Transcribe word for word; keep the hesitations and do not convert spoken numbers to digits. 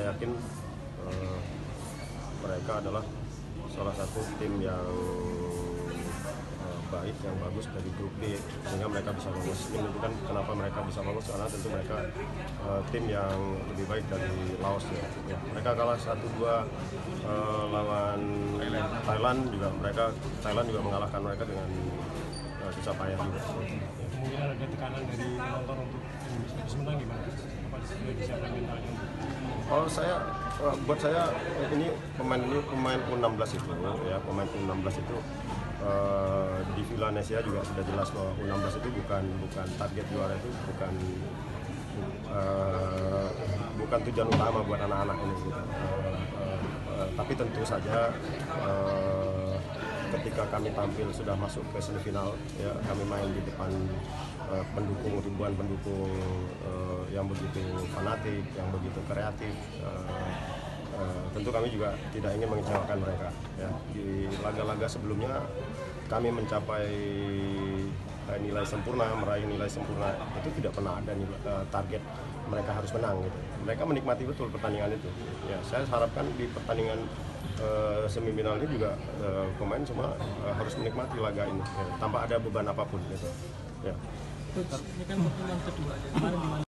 saya yakin uh, mereka adalah salah satu tim yang uh, baik, yang bagus dari grup D, sehingga mereka bisa lolos. Ini menunjukkan kenapa mereka bisa lolos, karena tentu mereka uh, tim yang lebih baik dari Laos ya. Ya, mereka kalah satu dua uh, lawan Thailand. Thailand juga mereka Thailand juga mengalahkan mereka dengan uh, susah payah juga. Ya. Mungkin ada tekanan dari penonton untuk Indonesia bisa menang gimana? Apa sudah disiapkan mentalnya untuk? Oh saya, buat saya ini pemain ini pemain U enam belas itu ya, pemain U enam belas itu uh, di Indonesia juga sudah jelas bahwa U enam belas itu bukan bukan target juara, itu bukan uh, bukan tujuan utama buat anak-anak ini gitu. Uh, uh, uh, tapi tentu saja uh, ketika kami tampil sudah masuk ke semifinal ya, kami main di depan uh, pendukung, ribuan pendukung uh, yang begitu fanatik, yang begitu kreatif. Uh, uh, tentu kami juga tidak ingin mengecewakan mereka ya. Di laga-laga sebelumnya kami mencapai uh, nilai sempurna, meraih nilai sempurna, itu tidak pernah ada nilai, uh, target mereka harus menang gitu. Mereka menikmati betul pertandingan itu ya. Saya harapkan di pertandingan Uh, semifinal ini juga uh, pemain semua uh, harus menikmati laga ini ya, tanpa ada beban apapun gitu. Ya. Ini kan pertemuan kedua.